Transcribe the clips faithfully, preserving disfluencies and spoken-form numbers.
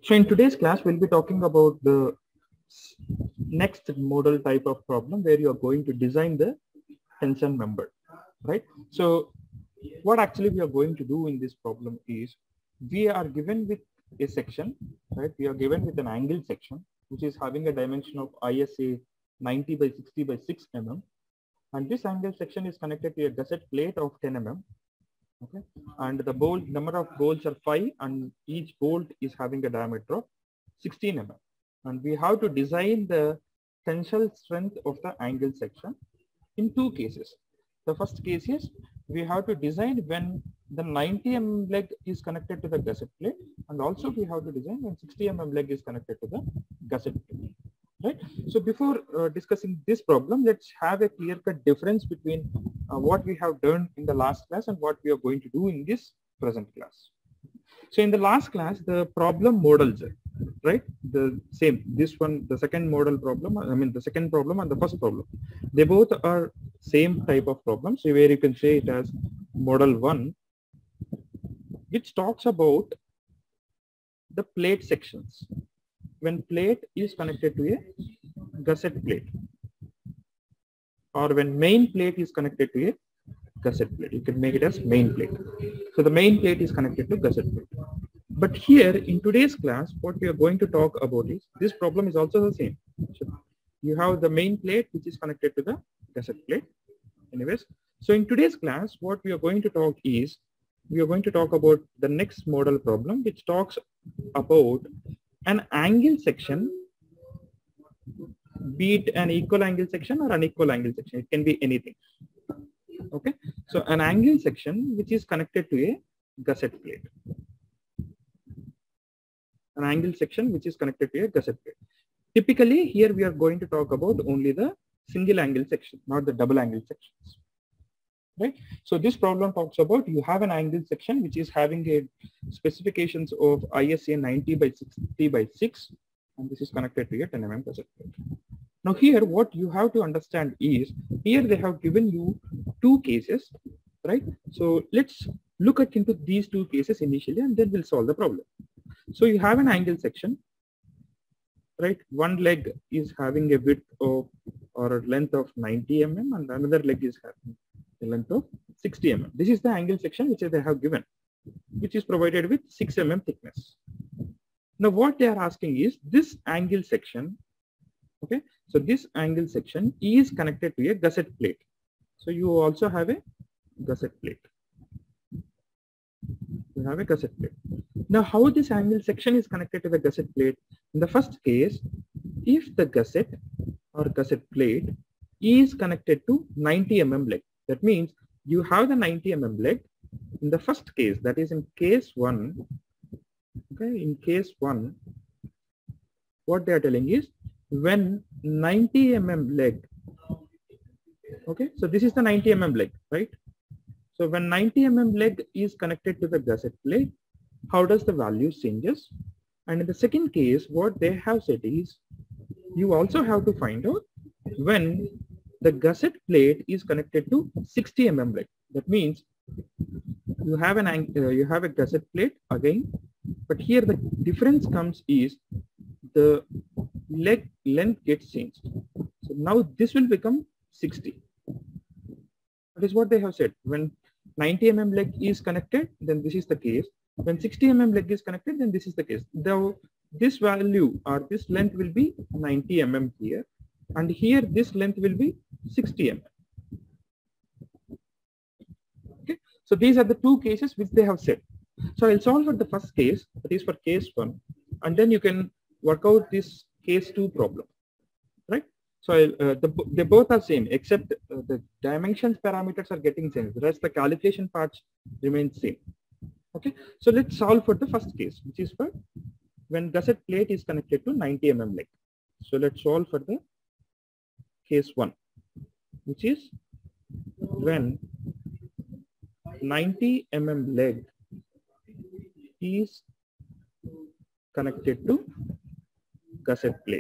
So in today's class, we'll be talking about the next model type of problem where you are going to design the tension member, right? So what actually we are going to do in this problem is we are given with a section, right? We are given with an angle section, which is having a dimension of I S A ninety by sixty by six millimeters. And this angle section is connected to a gusset plate of ten millimeters. Okay, and the bolt number of bolts are five, and each bolt is having a diameter of sixteen millimeters. And we have to design the tensile strength of the angle section in two cases. The first case is we have to design when the ninety millimeter leg is connected to the gusset plate, and also we have to design when sixty millimeter leg is connected to the gusset plate. Right. So before uh, discussing this problem, let's have a clear-cut difference between uh, what we have done in the last class and what we are going to do in this present class. So in the last class, the problem models, right? The same, this one, the second model problem, I mean the second problem and the first problem, they both are same type of problems. So where you can say it as model one, which talks about the plate sections. When plate is connected to a gusset plate, or when main plate is connected to a gusset plate, you can make it as main plate. So the main plate is connected to gusset plate. But here in today's class, what we are going to talk about is this problem is also the same. So you have the main plate which is connected to the gusset plate. Anyways, so in today's class, what we are going to talk is we are going to talk about the next model problem, which talks about an angle section, be it an equal angle section or unequal angle section. It can be anything. Okay, so an angle section which is connected to a gusset plate. An angle section which is connected to a gusset plate. Typically, here we are going to talk about only the single angle section, not the double angle sections. Right. So this problem talks about you have an angle section which is having a specifications of I S A ninety by sixty by six, and this is connected to a ten millimeter gusset plate. Now here what you have to understand is here they have given you two cases, right? So let's look at into these two cases initially, and then we'll solve the problem. So you have an angle section, right? One leg is having a width of or a length of ninety millimeters, and another leg is having a length of sixty millimeters. This is the angle section which they have given, which is provided with six millimeter thickness. Now what they are asking is this angle section, okay? So this angle section is connected to a gusset plate. So you also have a gusset plate. You have a gusset plate. Now how this angle section is connected to the gusset plate? In the first case, if the gusset or gusset plate is connected to ninety millimeter leg, that means you have the ninety millimeter leg. In the first case, that is in case one, okay, in case one, what they are telling is when ninety millimeter leg, okay, so this is the ninety millimeter leg, right? So when ninety millimeter leg is connected to the gusset plate, how does the value changes? And in the second case, what they have said is you also have to find out when the gusset plate is connected to sixty millimeter leg. That means you have an uh, you have a gusset plate again, but here the difference comes is the leg length gets changed. So now this will become sixty. That is what they have said. When ninety millimeter leg is connected, then this is the case. When sixty millimeter leg is connected, then this is the case. Though this value or this length will be ninety millimeters here, and here this length will be sixty millimeters. Okay, so these are the two cases which they have said. So I'll solve for the first case, that is for case one, and then you can work out this case two problem, right? So uh, the, they both are same, except uh, the dimensions parameters are getting changed. The rest the calculation parts remain same. Okay, so let's solve for the first case, which is for when gusset plate is connected to ninety millimeter leg. So let's solve for the case one, which is when ninety millimeter leg is connected to gusset plate.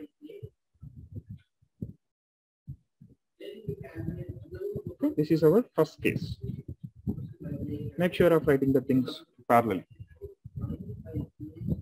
Okay, this is our first case. Make sure of writing the things parallelly.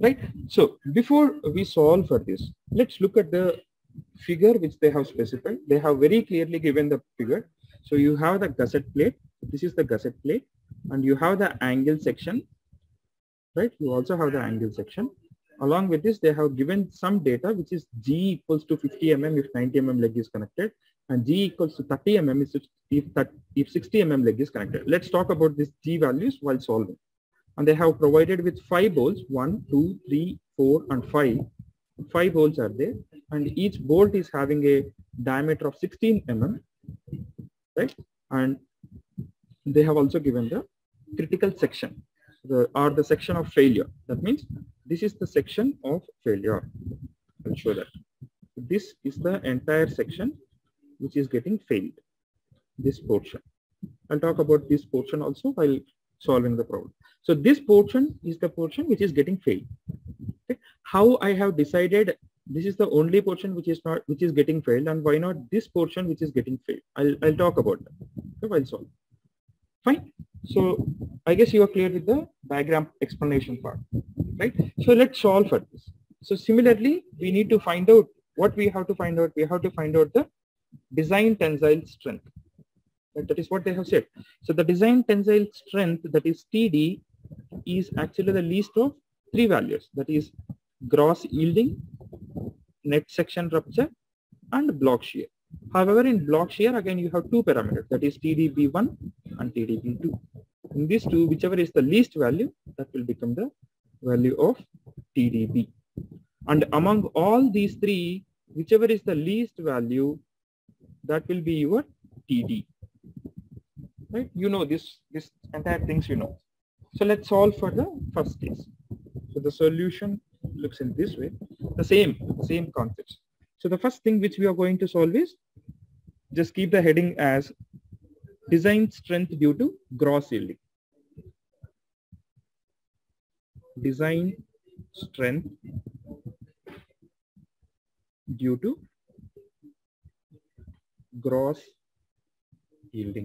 right? So before we solve for this, let's look at the figure which they have specified. They have very clearly given the figure. So you have the gusset plate. This is the gusset plate, and you have the angle section, right? You also have the angle section. Along with this, they have given some data, which is G equals to fifty millimeters if ninety millimeter leg is connected, and G equals to thirty millimeters if, if sixty millimeter leg is connected. Let's talk about these G values while solving. And they have provided with five bolts, one, two, three, four, and five. Five bolts are there, and each bolt is having a diameter of sixteen millimeters, right? And they have also given the critical section, the, or the section of failure. That means this is the section of failure. I'll show that. This is the entire section which is getting failed, this portion. I'll talk about this portion also while solving the problem. So this portion is the portion which is getting failed. Okay. How I have decided this is the only portion which is not which is getting failed, and why not this portion which is getting failed? I'll, I'll talk about that. Okay, while solve. Fine. So I guess you are clear with the diagram explanation part, right? So let's solve for this. So similarly, we need to find out what we have to find out. We have to find out the design tensile strength. Right? That is what they have said. So the design tensile strength, that is T D, is actually the least of three values. That is gross yielding, net section rupture, and block shear. However, in block shear, again, you have two parameters, that is T D B one and T D B two. In these two, whichever is the least value, that will become the value of T D B. And among all these three, whichever is the least value, that will be your T D. Right? You know this, this entire things you know. So let's solve for the first case. So the solution looks in this way, the same, same concepts. So the first thing which we are going to solve is, just keep the heading as design strength due to gross yielding. Design strength due to gross yielding.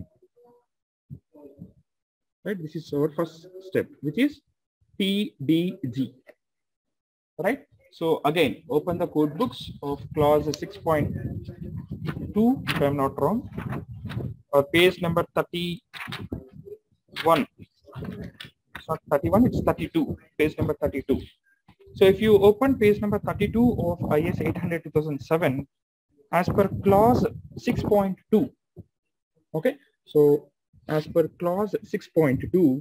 Right, this is our first step, which is T D G. Right. So again, open the code books of clause six point two, if I'm not wrong, or page number thirty-one. It's not thirty-one, it's thirty-two, page number thirty-two. So if you open page number thirty-two of I S eight hundred two thousand seven, as per clause six point two, okay, so as per clause six point two,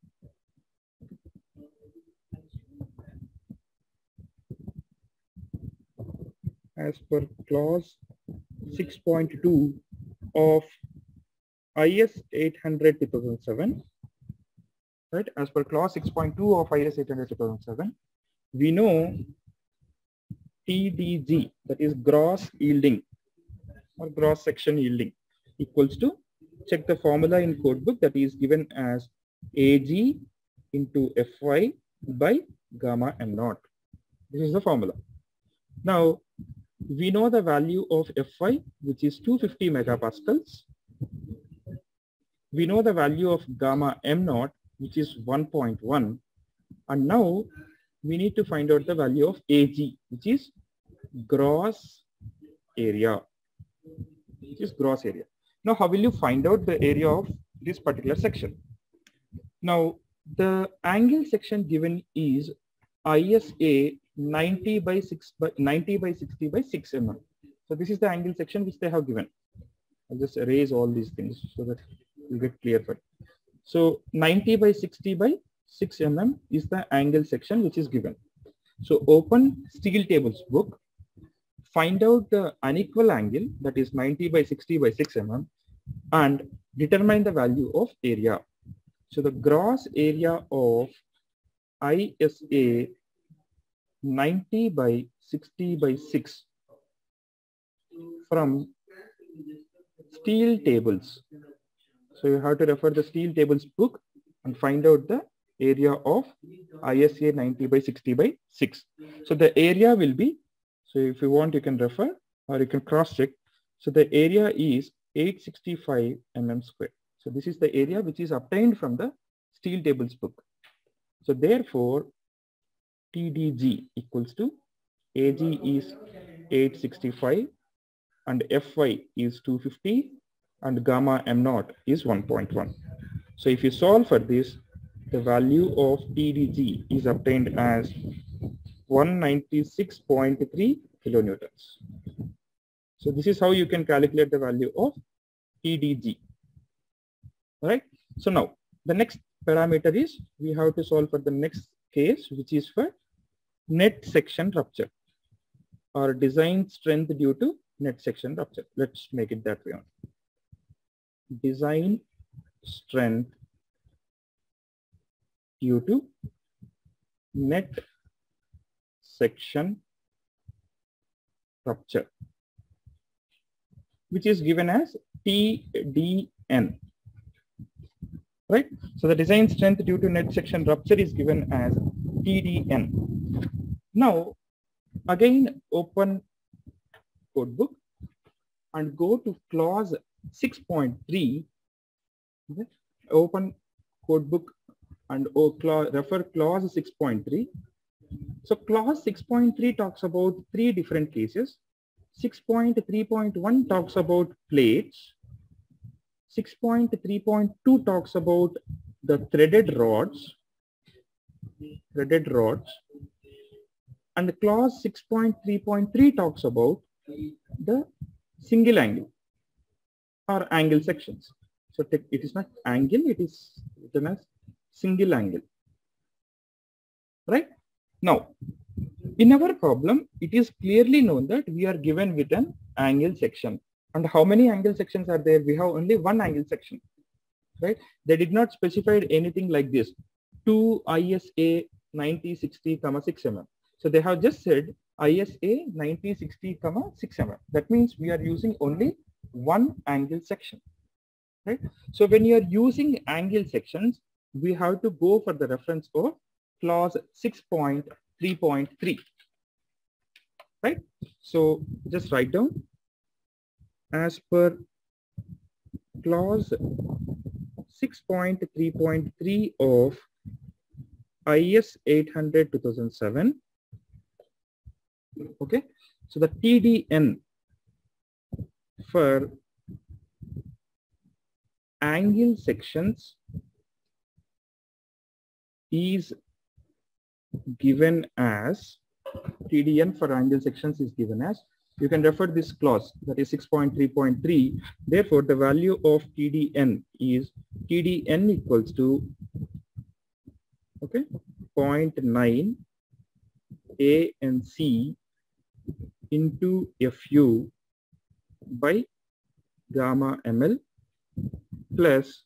as per clause six point two of I S eight hundred two thousand seven, right? As per clause six point two of I S eight hundred two thousand seven, we know T D G, that is gross yielding or gross section yielding, equals to, check the formula in code book, that is given as A G into Fy by gamma m naught. This is the formula. Now we know the value of Fy, which is two hundred fifty megapascals. We know the value of gamma m naught, which is one point one. And now we need to find out the value of A G, which is gross area, which is gross area. Now, how will you find out the area of this particular section? Now, the angle section given is I S A ninety by six by ninety by sixty by six millimeters. So this is the angle section which they have given. I'll just erase all these things so that you get clear for it. So ninety by sixty by six millimeters is the angle section which is given. So open steel tables book, find out the unequal angle, that is ninety by sixty by six millimeters, and determine the value of area. So the gross area of I S A ninety by sixty by six from steel tables. So you have to refer the steel tables book and find out the area of I S A ninety by sixty by six. So the area will be, so if you want, you can refer or you can cross check. So the area is eight hundred sixty-five millimeters square. So this is the area which is obtained from the steel tables book. So therefore, T D G equals to A G is eight sixty-five and F Y is two fifty and gamma M naught is one point one. So if you solve for this, the value of T D G is obtained as one ninety-six point three kilonewtons. So this is how you can calculate the value of T D G. All right. So now the next parameter is we have to solve for the next case, which is for net section rupture or design strength due to net section rupture. Let's make it that way on. Design strength due to net section rupture, which is given as T D N. Right? So the design strength due to net section rupture is given as T D N. Now, again, open codebook and go to clause six point three. Okay? Open codebook and refer clause six point three. So clause six point three talks about three different cases. six point three point one talks about plates. six point three point two talks about the threaded rods, threaded rods, and clause six point three point three talks about the single angle or angle sections. So it is not angle, it is written as single angle. Right? Now, in our problem, it is clearly known that we are given with an angle section. And how many angle sections are there? We have only one angle section, right? They did not specify anything like this, two I S A ninety sixty, six millimeters. So they have just said I S A ninety sixty, six millimeters. That means we are using only one angle section, right? So when you are using angle sections, we have to go for the reference of clause six point three point three, right? So just write down, as per clause six point three point three of I S eight hundred two thousand seven. Okay, so the T D N for angle sections is given as T D N for angle sections is given as, you can refer this clause, that is six point three point three. Therefore, the value of T D N is T D N equals to, okay, zero point nine A N C into F U by gamma M L plus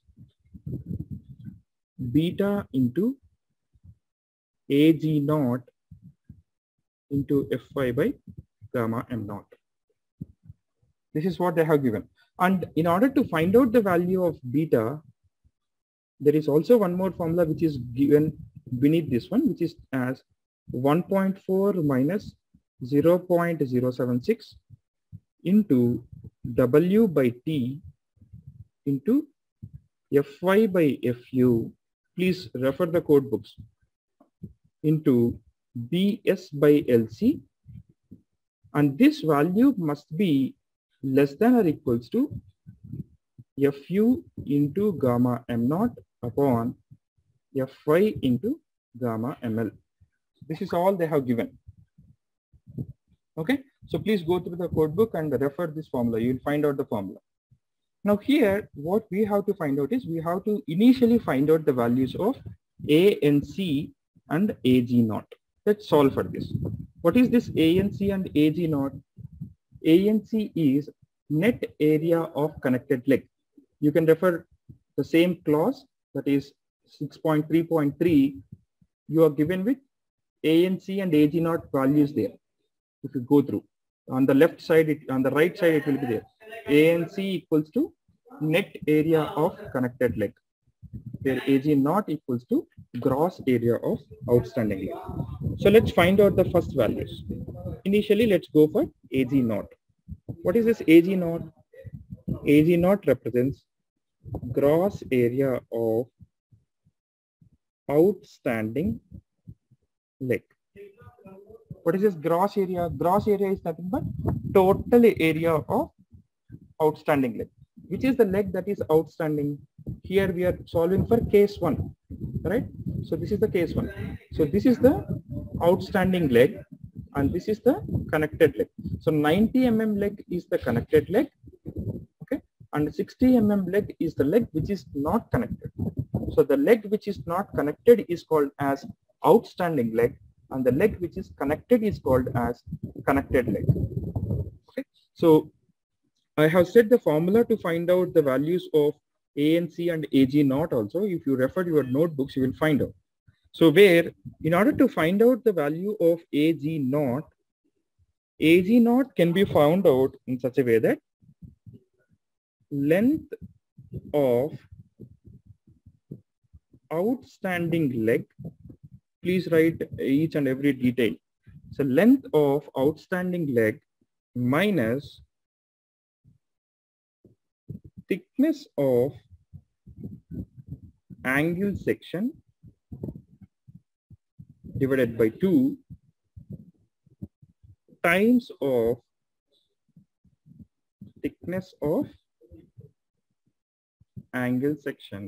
beta into A G naught into F Y by gamma M naught. This is what they have given. And in order to find out the value of beta, there is also one more formula which is given beneath this one, which is as one point four minus zero point zero seven six into W by T into F Y by F U. Please refer the code books, into B S by L C, and this value must be less than or equals to F U into gamma M naught upon F Y into gamma M L. This is all they have given. Okay, so please go through the code book and refer this formula. You will find out the formula. Now here, what we have to find out is we have to initially find out the values of A N C and A G naught. Let's solve for this. What is this A N C and A G naught? A N C is net area of connected leg. You can refer the same clause, that is six point three point three. You are given with A N C and A G naught values there. If you go through on the left side, it, on the right side, it will be there. A N C equals to net area of connected leg, where A G naught equals to gross area of outstanding leg. So let's find out the first values. Initially, let's go for A G naught. What is this A G naught? A G naught represents gross area of outstanding leg. What is this gross area? Gross area is nothing but total area of outstanding leg. Which is the leg that is outstanding? Here we are solving for case one, right? So this is the case one. So this is the outstanding leg and this is the connected leg. So ninety millimeter leg is the connected leg, okay? And sixty millimeter leg is the leg which is not connected. So the leg which is not connected is called as outstanding leg, and the leg which is connected is called as connected leg. Okay, so I have set the formula to find out the values of A N C and A G naught also. If you refer to your notebooks, you will find out. So where, in order to find out the value of A G naught, A G naught can be found out in such a way that length of outstanding leg, please write each and every detail. So length of outstanding leg minus thickness of angle section divided by two times of thickness of angle section.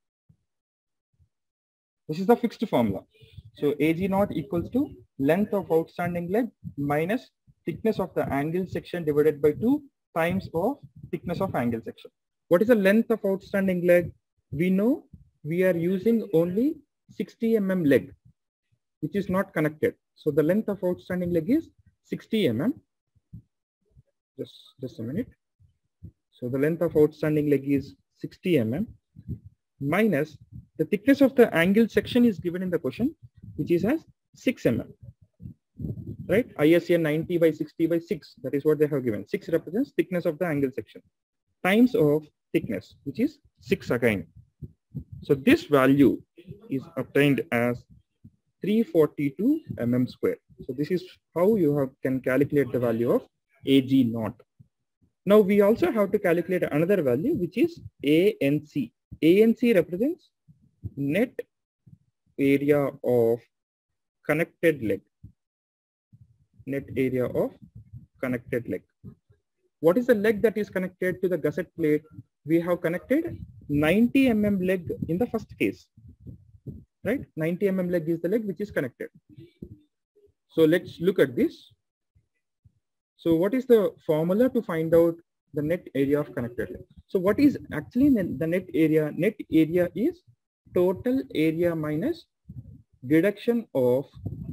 This is the fixed formula. So A G naught equals to length of outstanding leg minus thickness of the angle section divided by two times of thickness of angle section. What is the length of outstanding leg? We know we are using only sixty millimeter leg, which is not connected. So the length of outstanding leg is sixty millimeter. Just, just a minute. So the length of outstanding leg is sixty millimeter minus the thickness of the angle section is given in the question, which is as six millimeter, right? I S A ninety by sixty by six, that is what they have given. six represents thickness of the angle section times of thickness, which is six again. So this value is obtained as three hundred forty-two millimeters square. So this is how you have, can calculate the value of A G naught. Now we also have to calculate another value, which is A N C. A N C represents net area of connected leg. Net area of connected leg. What is the leg that is connected to the gusset plate? We have connected ninety millimeter leg in the first case, right? ninety millimeter leg is the leg which is connected. So let's look at this. So what is the formula to find out the net area of connected leg? So what is actually the net area? Net area is total area minus deduction of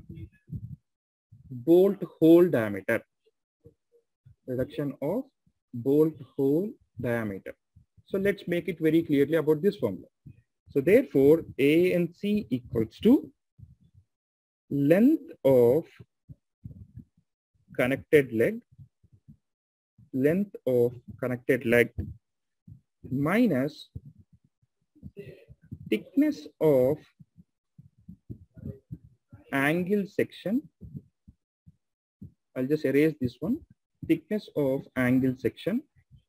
bolt hole diameter. Reduction of bolt hole diameter. So let's make it very clearly about this formula. So therefore, A N C equals to length of connected leg, length of connected leg minus thickness of angle section. I'll just erase this one. Thickness of angle section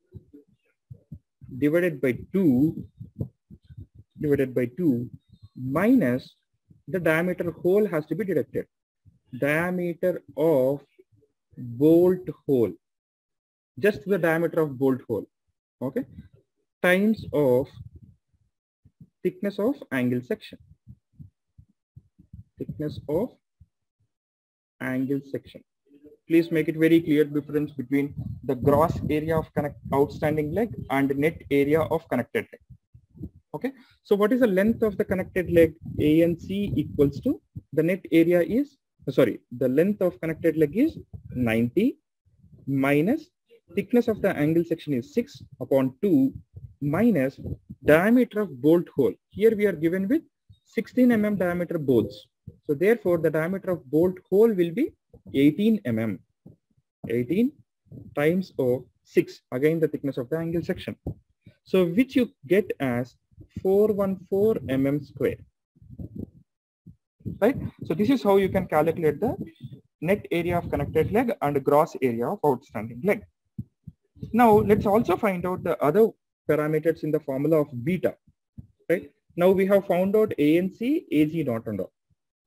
divided by two divided by two minus the diameter hole has to be deducted. Diameter of bolt hole, just the diameter of bolt hole, okay, times of thickness of angle section. Thickness of angle section. Please make it very clear difference between the gross area of connect outstanding leg and net area of connected leg. Okay, so what is the length of the connected leg? A N C equals to the net area is sorry the length of connected leg is ninety minus thickness of the angle section is six upon two minus diameter of bolt hole. Here we are given with sixteen millimeter diameter bolts. So therefore the diameter of bolt hole will be eighteen millimeters. eighteen times of six, again the thickness of the angle section. So which you get as four hundred fourteen millimeters square. Right? So this is how you can calculate the net area of connected leg and gross area of outstanding leg. Now let's also find out the other parameters in the formula of beta. Right? Now we have found out A N C, A G naught and all.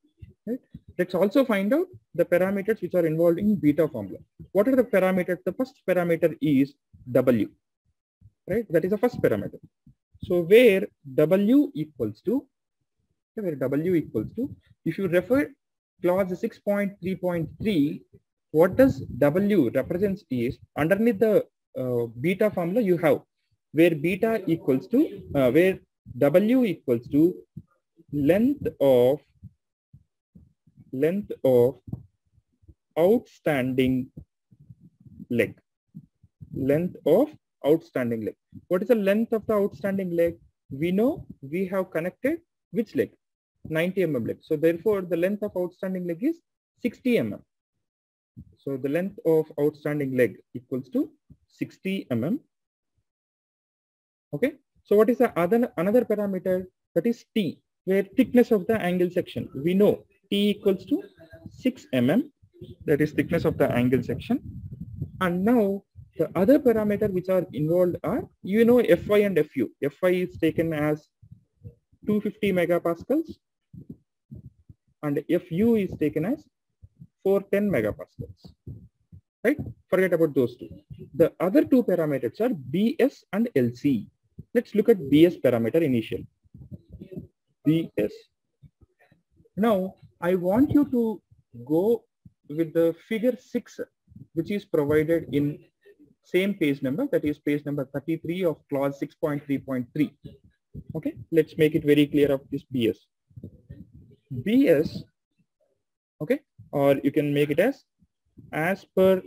Right? Let's also find out the parameters which are involved in beta formula. What are the parameters? The first parameter is W, right? That is the first parameter. So where W equals to, where W equals to, if you refer clause six point three point three, what does W represents is underneath the uh, beta formula you have, where beta equals to, uh, where W equals to length of length of outstanding leg. Length of outstanding leg. What is the length of the outstanding leg? We know we have connected which leg? ninety millimeter leg. So therefore the length of outstanding leg is sixty millimeters. So the length of outstanding leg equals to sixty millimeters. Okay. So what is the other another parameter? That is T, where thickness of the angle section. We know T equals to six millimeters. That is thickness of the angle section. And now the other parameter which are involved are, you know, F Y and F U. F Y is taken as two hundred fifty megapascals and F U is taken as four hundred ten megapascals. Right? Forget about those two. The other two parameters are B S and L C. Let's look at B S parameter initial. B S. Now I want you to go with the figure six, which is provided in same page number, that is page number thirty-three of clause six point three point three. Okay, let's make it very clear of this B S. B S, okay, or you can make it as as per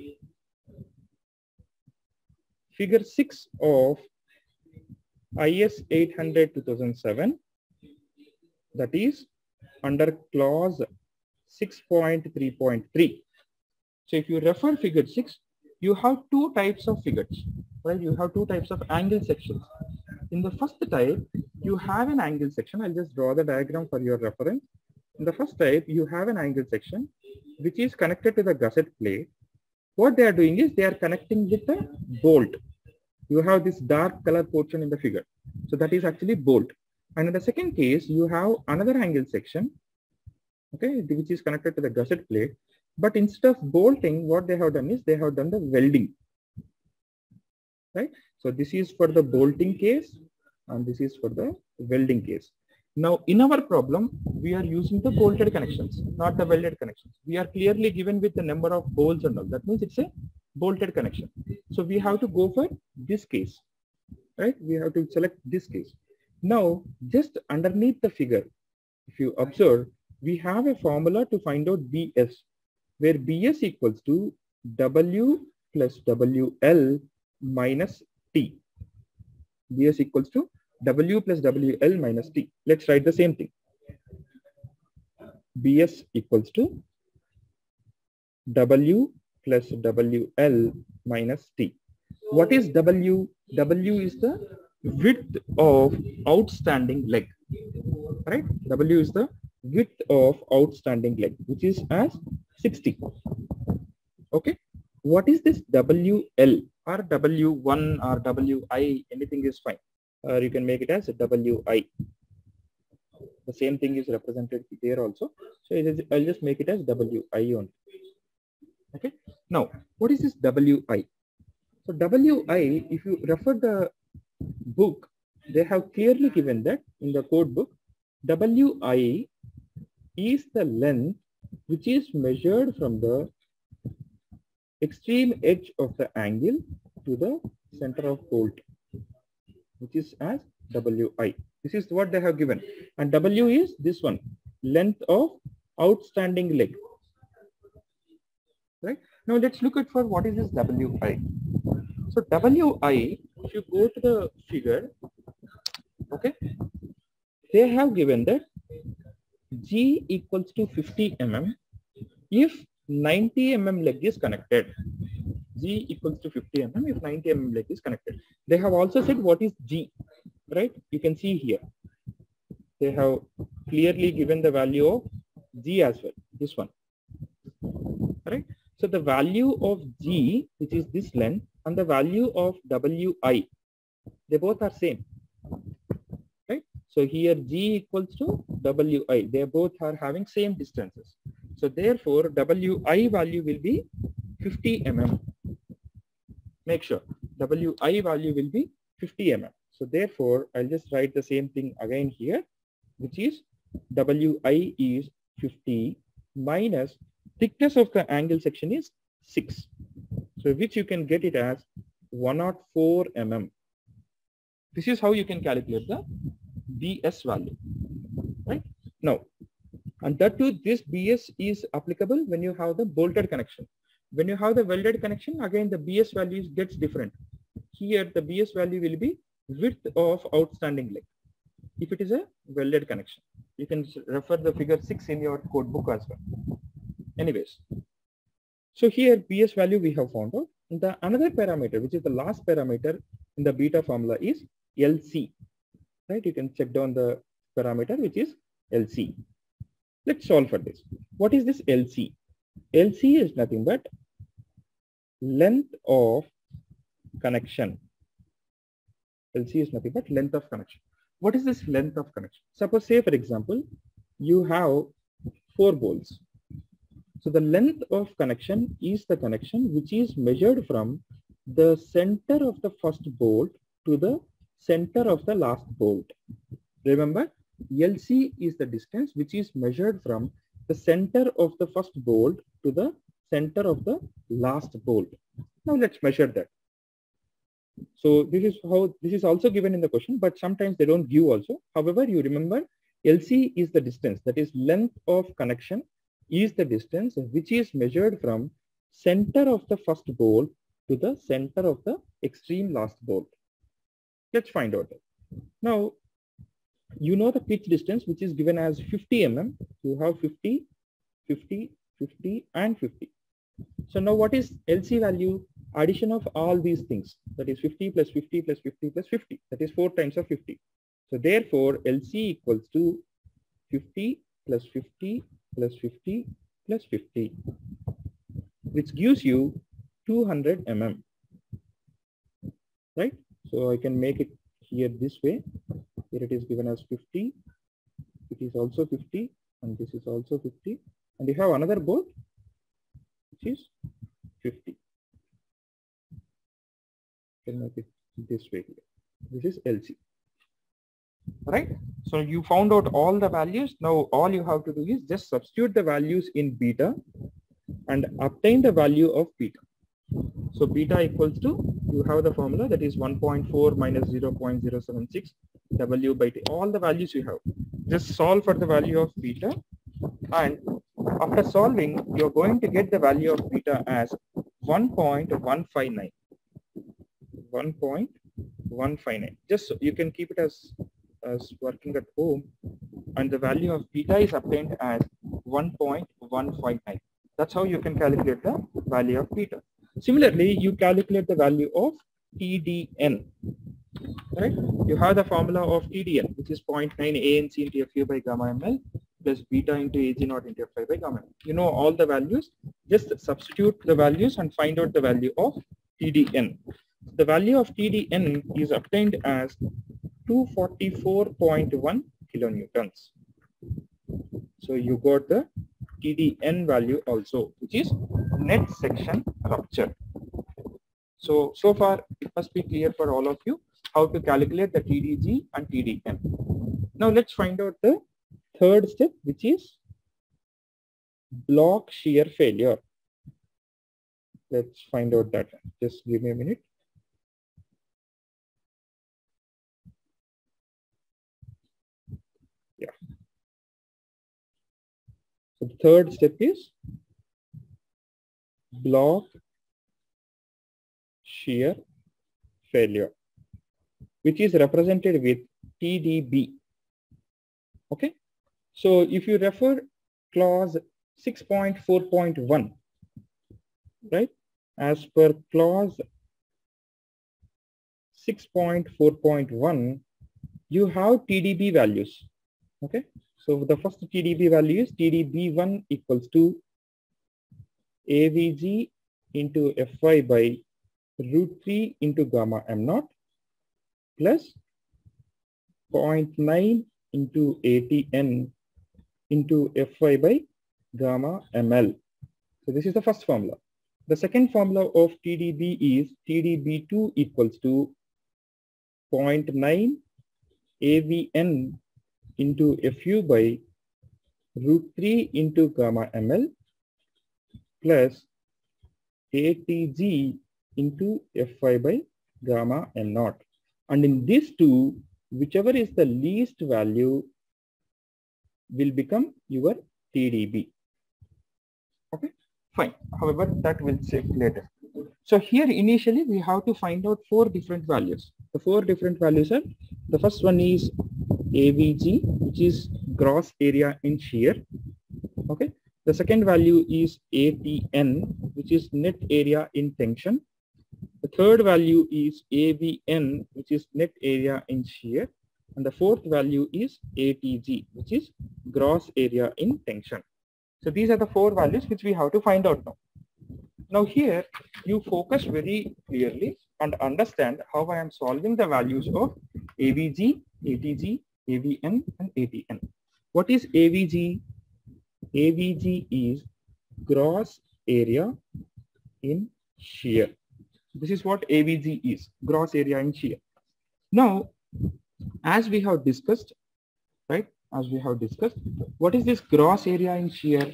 figure six of I S eight hundred two thousand seven, that is under clause six point three point three. So if you refer figure six, you have two types of figures, right? You have two types of angle sections. In the first type, you have an angle section. I'll just draw the diagram for your reference. In the first type, you have an angle section which is connected to the gusset plate. What they are doing is they are connecting with a bolt. You have this dark color portion in the figure. So that is actually bolt. And in the second case, you have another angle section, okay, which is connected to the gusset plate. But instead of bolting, what they have done is they have done the welding, right? So this is for the bolting case and this is for the welding case. Now in our problem, we are using the bolted connections, not the welded connections. We are clearly given with the number of bolts and all. That means it's a bolted connection. So we have to go for this case, right? We have to select this case. Now just underneath the figure, if you observe, we have a formula to find out B S, where B S equals to W plus W L minus T. B S equals to W plus W L minus T. Let's write the same thing. B S equals to W plus W L minus T. What is W? W is the width of outstanding leg, right? W is the width of outstanding leg, which is as sixty. Okay. What is this W L or W one or W I? Anything is fine. Or you can make it as W I. The same thing is represented here also. So it is, I'll just make it as W I only. Okay. Now, what is this W I? So W I, if you refer the book, they have clearly given that in the code book, W I is the length which is measured from the extreme edge of the angle to the center of bolt, which is as W I. This is what they have given. And W is this one, length of outstanding leg. Right? Now let's look at for what is this W I. So W I, if you go to the figure, okay, they have given that G equals to fifty millimeters if ninety millimeter leg is connected. G equals to fifty millimeters if ninety millimeter leg is connected. They have also said what is G, right? You can see here. They have clearly given the value of G as well, this one, right? So the value of G, which is this length, and the value of W I, they both are same, right? So here G equals to W I, they both are having same distances. So therefore, W I value will be fifty millimeters. Make sure W I value will be fifty millimeters. So therefore, I'll just write the same thing again here, which is W I is fifty minus thickness of the angle section is six. So which you can get it as one hundred four millimeters. This is how you can calculate the B S value, right? Now, and that too, this B S is applicable when you have the bolted connection. When you have the welded connection, again the B S values gets different. Here the B S value will be width of outstanding leg. If it is a welded connection, you can refer the figure six in your code book as well. Anyways, so here B S value we have found out. The another parameter, which is the last parameter in the beta formula, is L C. Right? You can check down the parameter, which is L C. Let's solve for this. What is this L C? L C is nothing but length of connection. L C is nothing but length of connection. What is this length of connection? Suppose, say for example, you have four bolts. So the length of connection is the connection which is measured from the center of the first bolt to the center of the last bolt. Remember, L C is the distance which is measured from the center of the first bolt to the center of the last bolt. Now let's measure that. So this is how this is also given in the question, but sometimes they don't give also. However, you remember L C is the distance, that is length of connection is the distance which is measured from center of the first bolt to the center of the extreme last bolt. Let's find out that. Now, you know the pitch distance, which is given as fifty millimeters. You have fifty, fifty, fifty, and fifty. So now what is L C value? Addition of all these things. That is fifty plus fifty plus fifty plus fifty. That is four times of fifty. So therefore, L C equals to fifty plus fifty plus fifty plus fifty, which gives you two hundred millimeters. Right? So I can make it here this way. Here it is given as fifty. It is also fifty, and this is also fifty. And you have another bolt, which is fifty. Can make it this way here. This is L C. Right? So you found out all the values. Now all you have to do is just substitute the values in beta and obtain the value of beta. So beta equals to, you have the formula, that is one point four minus zero point zero seven six W by T. All the values you have. Just solve for the value of beta, and after solving, you're going to get the value of beta as one point one five nine. one point one five nine. Just so you can keep it as, as working at home, and the value of beta is obtained as one point one five nine. That's how you can calculate the value of beta. Similarly, you calculate the value of T D N. Right? You have the formula of T D N, which is zero point nine A N C into F U by gamma M L plus beta into A G naught into F I by gamma M L. You know all the values. Just substitute the values and find out the value of T D N. The value of T D N is obtained as two forty-four point one kilonewtons. So you got the T D N value also, which is net section rupture. So, so far it must be clear for all of you how to calculate the T D G and T D N. Now let's find out the third step, which is block shear failure. Let's find out that. Just give me a minute. Yeah. So the third step is block shear failure, which is represented with T D B. Okay. So if you refer clause six point four point one, right? As per clause six point four point one, you have T D B values. Okay. So the first T D B value is T D B one equals to A V G into Fy by root three into gamma M naught plus zero point nine into A T N into Fy by gamma ml. So this is the first formula. The second formula of T D B is T D B two equals to zero point nine A V N into Fu by root three into gamma ml plus A T G into Fy by gamma m naught. And in these two, whichever is the least value will become your T D B. Okay, fine. However, that will check later. So here initially we have to find out four different values. The four different values are, the first one is A V G, which is gross area in shear. Okay. The second value is A T N, which is net area in tension. The third value is A V N, which is net area in shear. And the fourth value is A T G, which is gross area in tension. So these are the four values which we have to find out now. Now here you focus very clearly and understand how I am solving the values of A V G, A T G, A V N and A T N. What is A V G? A V G is gross area in shear. This is what A V G is, gross area in shear. Now, as we have discussed, right, as we have discussed, what is this gross area in shear?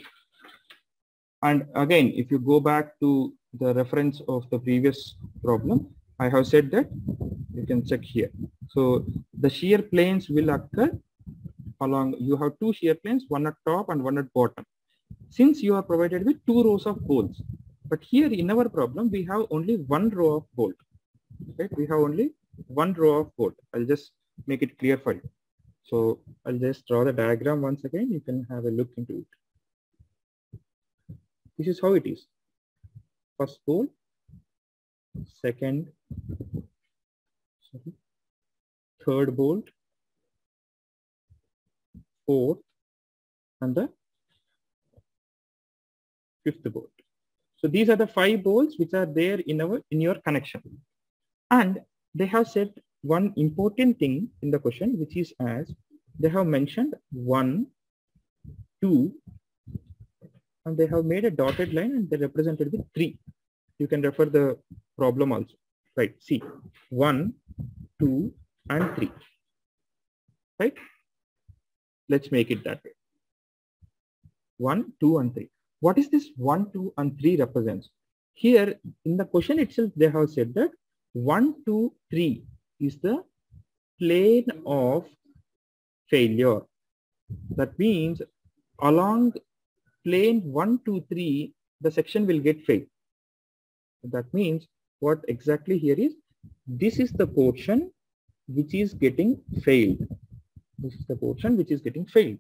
And again, if you go back to the reference of the previous problem, I have said that you can check here. So the shear planes will occur along, you have two shear planes, one at top and one at bottom. Since you are provided with two rows of bolts, but here in our problem, we have only one row of bolt, right? We have only one row of bolt. I'll just make it clear for you. So I'll just draw the diagram once again. You can have a look into it. This is how it is. First bolt, second, sorry, third bolt, fourth, and the fifth bolt. So these are the five bolts which are there in our in your connection. And they have said one important thing in the question, which is as they have mentioned one, two, and they have made a dotted line and they represented with three. You can refer the problem also, right? See, one, two, and three, right? Let's make it that way. One, two, and three. What is this one, two, and three represents? Here in the question itself, they have said that one, two, three is the plane of failure. That means along plane one, two, three, the section will get failed. That means what exactly here is, this is the portion which is getting failed. This is the portion which is getting failed.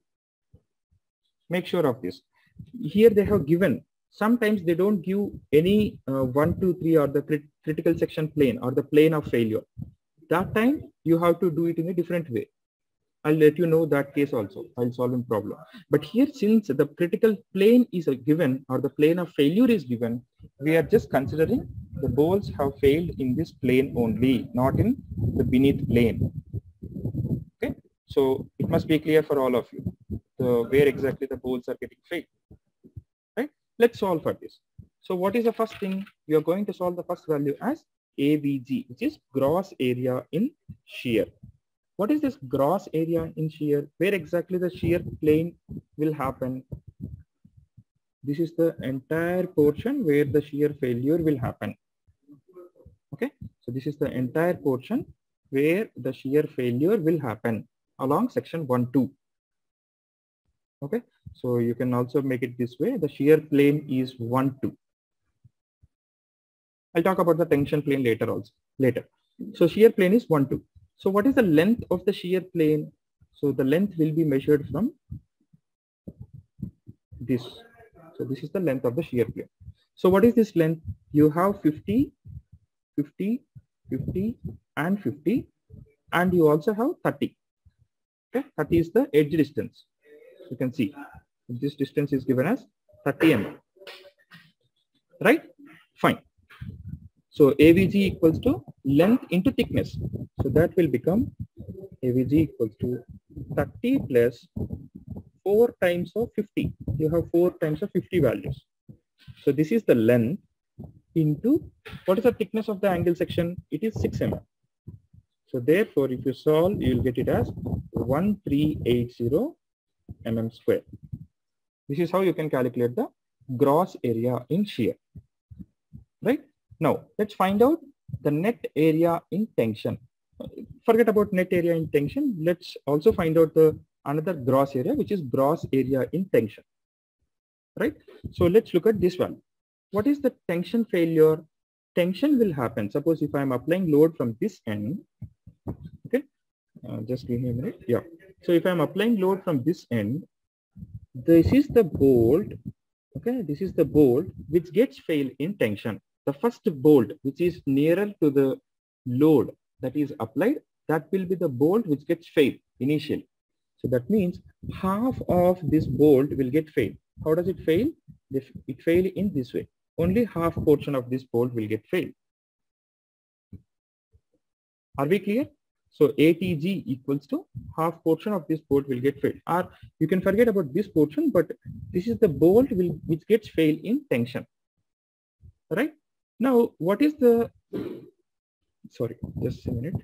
Make sure of this. Here they have given, sometimes they don't give any uh, one, two, three or the crit critical section plane or the plane of failure. That time you have to do it in a different way. I'll let you know that case also while solving problem. But here, since the critical plane is given or the plane of failure is given, we are just considering the bolts have failed in this plane only, not in the beneath plane. Okay, so it must be clear for all of you the where exactly the bolts are getting failed. Right? Let's solve for this. So what is the first thing? We are going to solve the first value as A V G, which is gross area in shear. What is this gross area in shear? Where exactly the shear plane will happen? This is the entire portion where the shear failure will happen. Okay, so this is the entire portion where the shear failure will happen along section one, two. Okay, so you can also make it this way. The shear plane is one, two. I'll talk about the tension plane later also. Later. So shear plane is one, two. So what is the length of the shear plane? So the length will be measured from this. So this is the length of the shear plane. So what is this length? You have fifty, fifty, fifty, and fifty, and you also have thirty. Okay, thirty is the edge distance. You can see this distance is given as thirty millimeters. Right? Fine. So A V G equals to length into thickness. So that will become A V G equals to thirty plus four times of fifty. You have four times of fifty values. So this is the length into what is the thickness of the angle section? It is six millimeters. So therefore, if you solve, you will get it as one three eight zero millimeters square. This is how you can calculate the gross area in shear. Right? Now, let's find out the net area in tension. Forget about net area in tension. Let's also find out the another gross area, which is gross area in tension. Right? So let's look at this one. What is the tension failure? Tension will happen. Suppose if I'm applying load from this end, okay, uh, just give me a minute. Yeah. So if I'm applying load from this end, this is the bolt. Okay, this is the bolt which gets failed in tension. The first bolt which is nearer to the load that is applied, that will be the bolt which gets failed initially. So that means half of this bolt will get failed. How does it fail? It fail in this way. Only half portion of this bolt will get failed. Are we clear? So A T G equals to half portion of this bolt will get failed. Or you can forget about this portion, but this is the bolt will, which gets failed in tension. Right? Now, what is the, sorry, just a minute.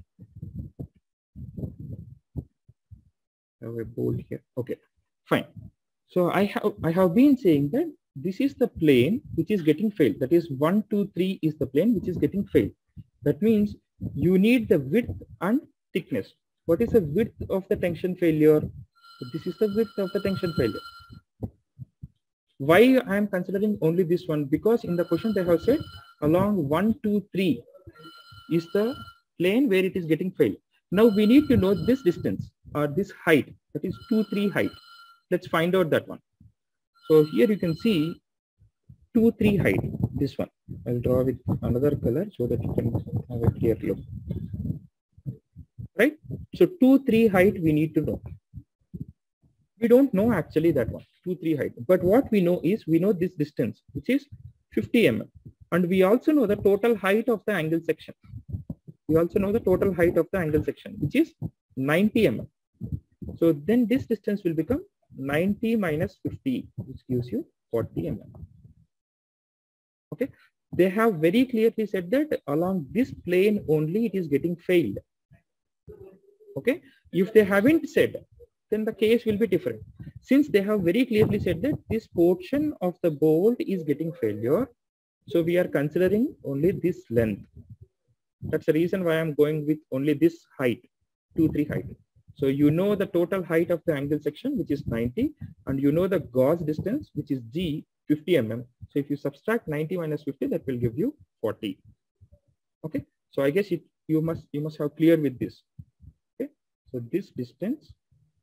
I have a bolt here. Okay, fine. So I have, I have been saying that this is the plane which is getting failed. That is one, two, three is the plane which is getting failed. That means you need the width and thickness. What is the width of the tension failure? This is the width of the tension failure. Why I am considering only this one? Because in the question they have said along one, two, three is the plane where it is getting failed. Now we need to know this distance or this height, that is two, three height. Let's find out that one. So here you can see two, three height, this one. I'll draw with another color so that you can have a clear look. Right? So two, three height we need to know. We don't know actually that one, two, three height. But what we know is we know this distance, which is fifty millimeters. And we also know the total height of the angle section. We also know the total height of the angle section, which is ninety millimeters. So then this distance will become ninety minus fifty, which gives you forty millimeters. Okay. They have very clearly said that along this plane only it is getting failed. Okay. If they haven't said, then the case will be different. Since they have very clearly said that this portion of the bolt is getting failure, so we are considering only this length. That's the reason why I'm going with only this height, two, three height. So you know the total height of the angle section, which is ninety, and you know the gauge distance, which is G, fifty millimeters. So if you subtract ninety minus fifty, that will give you forty. Okay. So I guess it, you must you must have clear with this. Okay. So this distance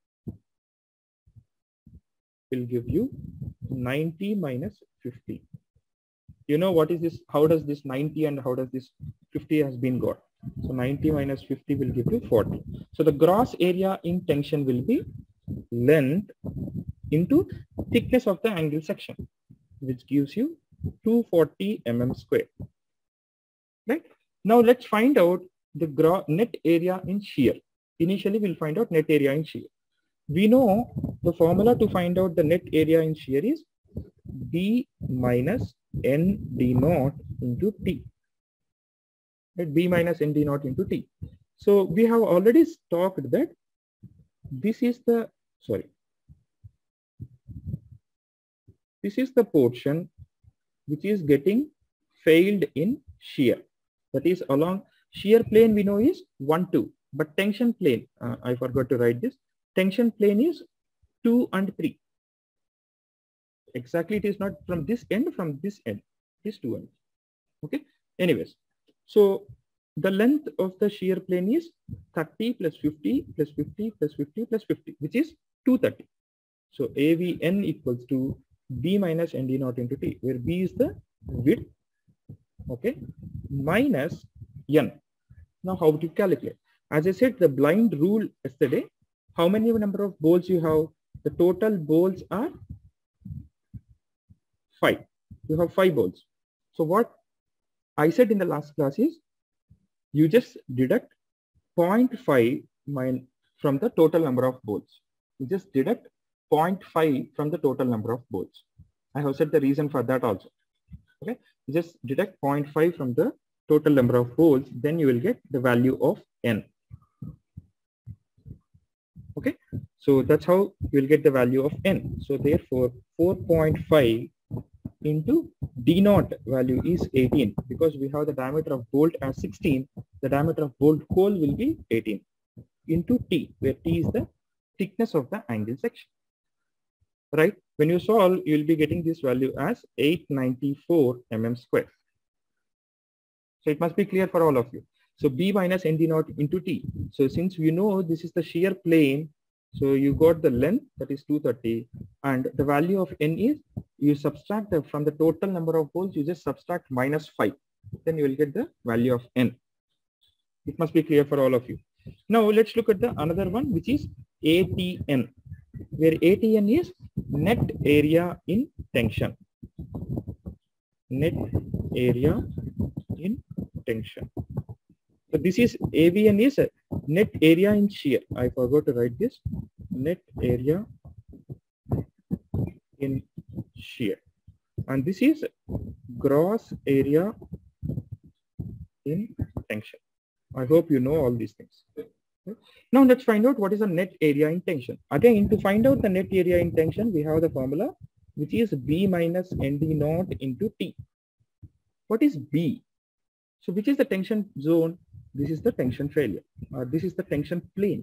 will give you ninety minus fifty. You know what is this? How does this ninety and how does this fifty has been got? So ninety minus fifty will give you forty. So the gross area in tension will be length into thickness of the angle section, which gives you two hundred forty millimeters square. Right? Now let's find out the net area in shear. Initially, we'll find out net area in shear. We know the formula to find out the net area in shear is B minus N D naught into T. Right? B minus N D naught into T. So we have already talked that this is the, sorry, this is the portion which is getting failed in shear. That is along shear plane we know is one, two, but tension plane, uh, I forgot to write this. Tension plane is two and three. Exactly, it is not from this end, from this end, these two ends. Okay. Anyways, so the length of the shear plane is thirty plus fifty plus fifty plus fifty plus fifty, which is two hundred thirty. So A V N equals to B minus N D naught into T, where B is the width, okay, minus N. Now how do you calculate? As I said, the blind rule yesterday, how many number of bolts you have? The total bolts are five. You have five bolts. So what I said in the last class is you just deduct zero point five from the total number of bolts. You just deduct zero point five from the total number of bolts. I have said the reason for that also. Okay, you just deduct zero point five from the total number of bolts, then you will get the value of n. Okay, so that's how you will get the value of n. So therefore four point five into d naught value is eighteen, because we have the diameter of bolt as sixteen, the diameter of bolt hole will be eighteen, into t, where t is the thickness of the angle section. Right? When you solve, you will be getting this value as eight hundred ninety-four millimeters square. So it must be clear for all of you. So b minus nd naught into t. So since we know this is the shear plane, so you got the length, that is two hundred thirty, and the value of n is, you subtract the, from the total number of bolts, you just subtract minus five. Then you will get the value of n. It must be clear for all of you. Now let's look at the another one, which is A T N, where A T N is net area in tension. Net area in tension. So this is A V N is net area in shear. I forgot to write this. Net area in shear. And this is gross area in tension. I hope you know all these things. Now let's find out what is the net area in tension. Again, to find out the net area in tension, we have the formula, which is B minus Nd naught into T. What is B? So which is the tension zone? This is the tension failure, or this is the tension plane,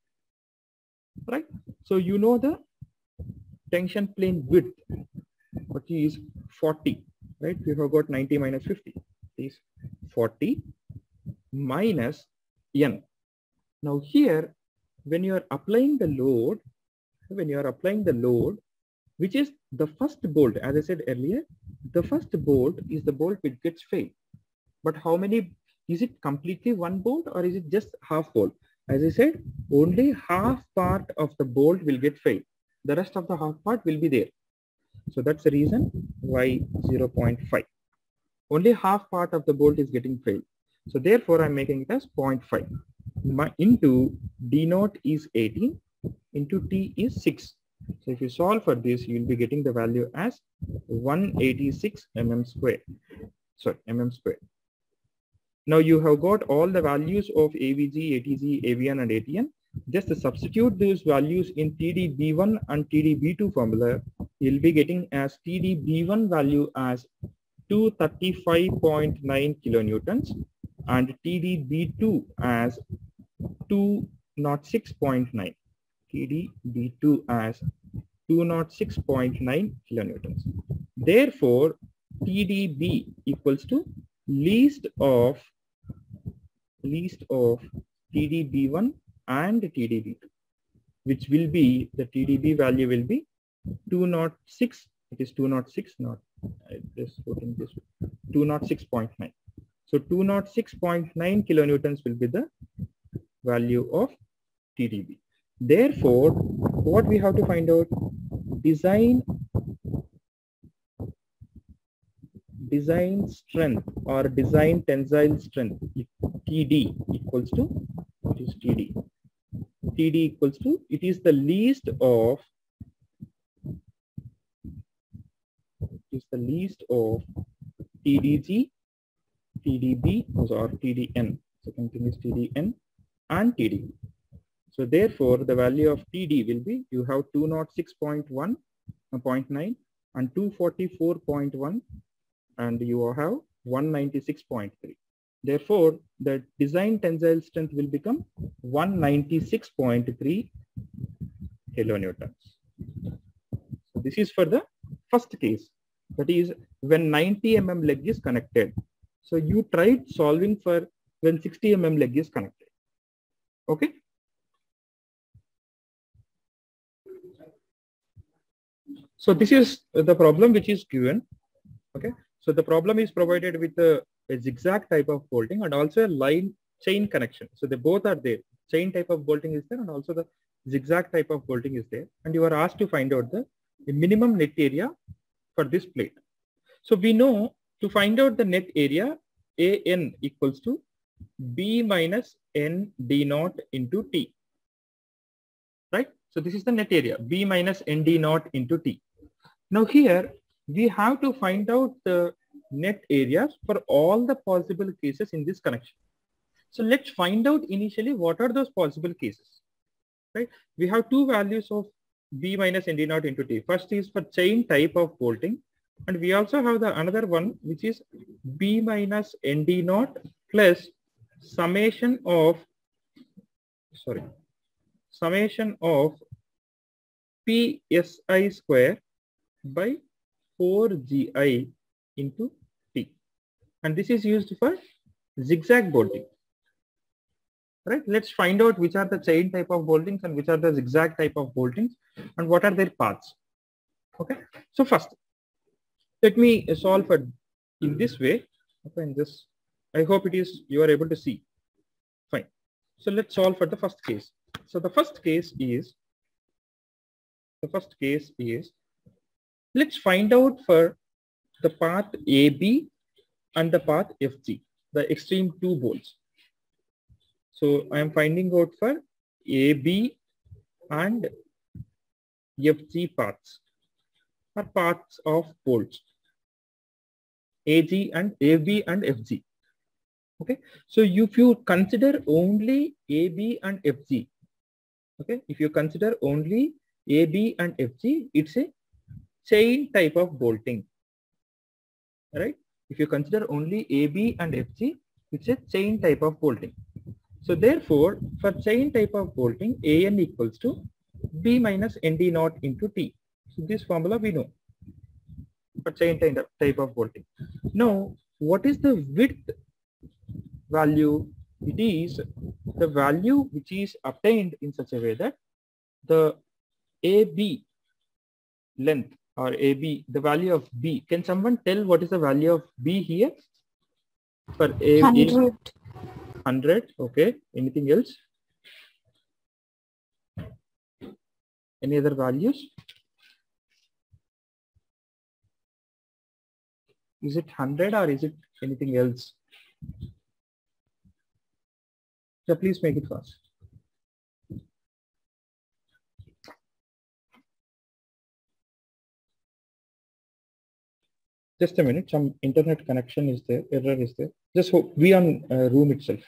right? So you know the tension plane width, which is forty, right? We have got ninety minus fifty is forty minus n. Now here, when you are applying the load, when you are applying the load, which is the first bolt, as I said earlier, the first bolt is the bolt which gets failed. But how many? Is it completely one bolt, or is it just half bolt? As I said, only half part of the bolt will get failed. The rest of the half part will be there. So that's the reason why zero point five. Only half part of the bolt is getting failed. So therefore, I'm making it as zero point five. My into d naught is eighteen, into t is six. So if you solve for this, you will be getting the value as one hundred eighty-six millimeters square. Sorry, mm square. Now you have got all the values of A V G, A T G, A V N and A T N. Just to substitute those values in T D B one and T D B two formula, you'll be getting as T D B one value as two hundred thirty-five point nine kilonewtons and T D B two as two hundred six point nine. T D B two as two hundred six point nine kilonewtons. Therefore, T D B equals to least of least of T D B one and T D B two, which will be the T D B value will be two hundred six. It is two hundred six, not I just putting this two hundred six point nine. So two hundred six point nine kilonewtons will be the value of T D B. Therefore, what we have to find out, design design strength or design tensile strength, T D equals to, what is T D? T D equals to, it is the least of, it is the least of T D G, T D B or T D N. Second thing is T D N and T D. So therefore, the value of T D will be, you have two hundred six point one, point nine and two hundred forty-four point one, and you have one hundred ninety-six point three. Therefore, the design tensile strength will become one hundred ninety-six point three kilonewtons. So this is for the first case, that is when ninety millimeter leg is connected. So you tried solving for when sixty millimeter leg is connected. Okay. So this is the problem which is given. Okay. So the problem is provided with a, a zigzag type of bolting and also a line chain connection. So they both are there. Chain type of bolting is there and also the zigzag type of bolting is there. And you are asked to find out the, the minimum net area for this plate. So we know to find out the net area, A N equals to B minus N D naught into T. right? So this is the net area, B minus N D naught into T. Now here we have to find out the net areas for all the possible cases in this connection. So let's find out initially what are those possible cases, right? We have two values of B minus N D naught into T. First is for chain type of bolting, and we also have the another one which is B minus N D naught plus summation of sorry summation of P S I square by four G I into T, and this is used for zigzag bolting, right? Let's find out which are the chain type of boltings and which are the zigzag type of boltings and what are their paths. Okay, so first let me solve for in this way. Okay, in this, I hope it is you are able to see. Fine. So let's solve for the first case. So the first case is the first case is let's find out for the path A B and the path F G, the extreme two bolts. So I am finding out for A B and F G paths, or paths of bolts. A G and A B and F G. Okay, so if you consider only A B and F G, okay, if you consider only A B and F G, it's a chain type of bolting, right? If you consider only A B and F G, it's a chain type of bolting. So therefore, for chain type of bolting, A N equals to B minus N D naught into T. So this formula we know for chain type of bolting. Now, what is the width value? It is the value which is obtained in such a way that the A B length or A B, the value of B. Can someone tell what is the value of B here? For A, one hundred. one hundred. Okay. Anything else? Any other values? Is it one hundred or is it anything else? So please make it fast. Just a minute, some internet connection is there, error is there. Just hope be on uh, room itself.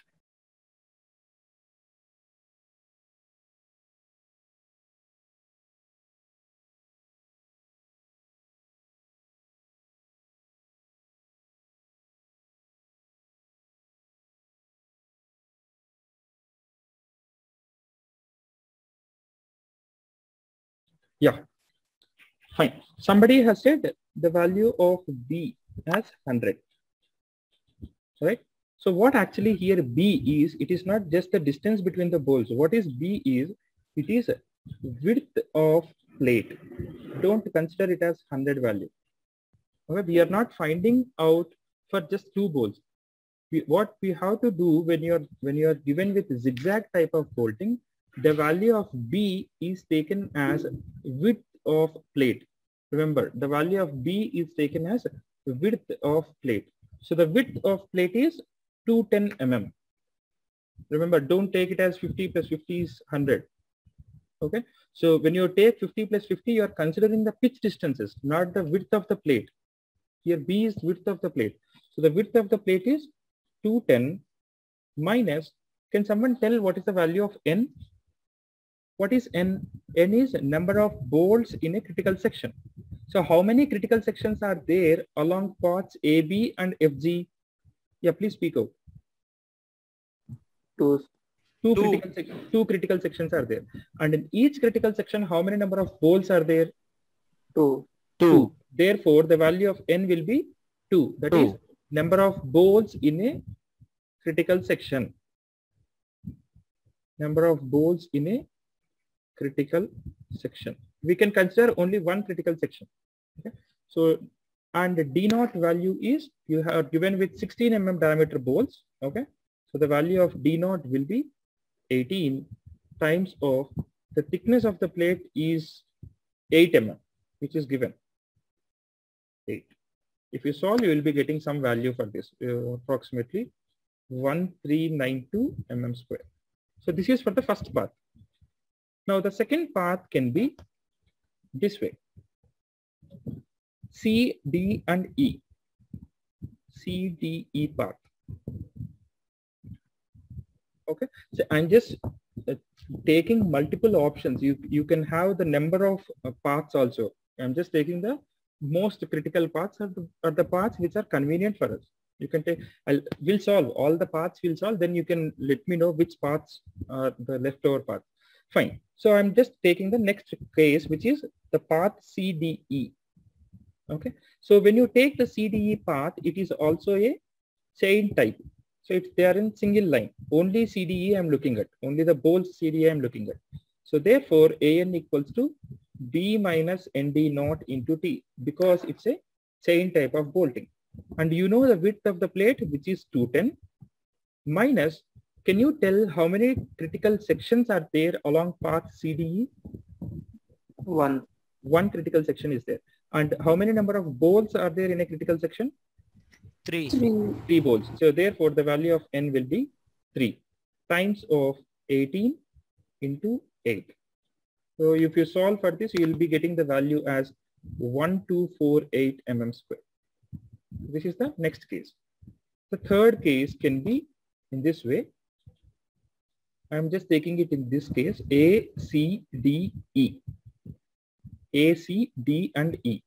Yeah, fine. Somebody has said the value of B as one hundred, right? So what actually here B is, it is not just the distance between the bolts. What is B is, it is width of plate. Don't consider it as one hundred value. Okay, we are not finding out for just two bolts. We, what we have to do when you're when you are given with zigzag type of bolting, the value of B is taken as width of plate. Remember, the value of B is taken as width of plate. So the width of plate is two hundred ten millimeters. Remember, don't take it as fifty plus fifty is one hundred. Okay. So when you take fifty plus fifty, you are considering the pitch distances, not the width of the plate. Here B is width of the plate. So the width of the plate is two hundred ten minus, can someone tell what is the value of N? What is N? N is number of bolts in a critical section. So how many critical sections are there along paths A, B and F G? Yeah, please speak out. Two. Two, Two. Critical, two critical sections are there. And in each critical section, how many number of bolts are there? Two. Two. Therefore, the value of N will be two. That Two. is number of bolts in a critical section. Number of bolts in a critical section. We can consider only one critical section. Okay. So, and the D naught value is, you have given with sixteen millimeter diameter bolts. Okay. So the value of D naught will be eighteen times of the thickness of the plate is eight millimeters, which is given eight. If you solve, you will be getting some value for this, uh, approximately one three nine two millimeters square. So this is for the first part. Now the second path can be this way. C, D, and E. C, D, E path. Okay, so I'm just uh, taking multiple options. You you can have the number of uh, paths also. I'm just taking the most critical paths are the, are the paths which are convenient for us. You can take, I'll, we'll solve all the paths we'll solve. Then you can let me know which paths are the leftover path. Fine. So I'm just taking the next case, which is the path C D E. Okay. So when you take the C D E path, it is also a chain type. So it's they are in single line. Only C D E I'm looking at. Only the bolts C D E I'm looking at. So therefore, A N equals to B minus N D naught into T, because it's a chain type of bolting. And you know the width of the plate, which is two ten, minus, can you tell how many critical sections are there along path C D E? One. One critical section is there. And how many number of bolts are there in a critical section? Three. Three. Three bolts. So therefore, the value of N will be three times of eighteen into eight. So if you solve for this, you will be getting the value as one two four eight millimeters square. This is the next case. The third case can be in this way. I'm just taking it in this case, A, C, D, E. A, C, D, and E.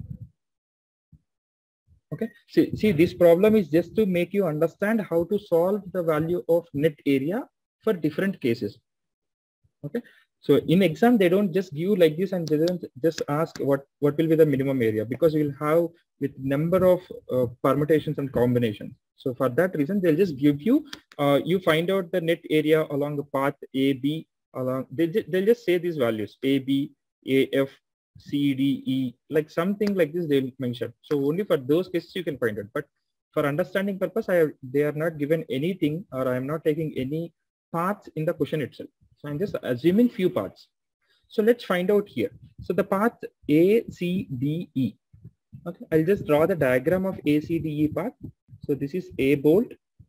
Okay. See, see, this problem is just to make you understand how to solve the value of net area for different cases. Okay. So in exam, they don't just give like this and they don't just ask what, what will be the minimum area, because you'll have with number of uh, permutations and combinations. So for that reason, they'll just give you, uh, you find out the net area along the path A, B, along, they, they'll just say these values, A, B, A, F, C, D, E, like something like this they'll mention. So only for those cases you can find it. But for understanding purpose, I have, they are not given anything, or I am not taking any paths in the question itself. So I'm just assuming few paths. So let's find out here. So the path A, C, D, E. Okay, I'll just draw the diagram of A, C, D, E path. So this is A bolt,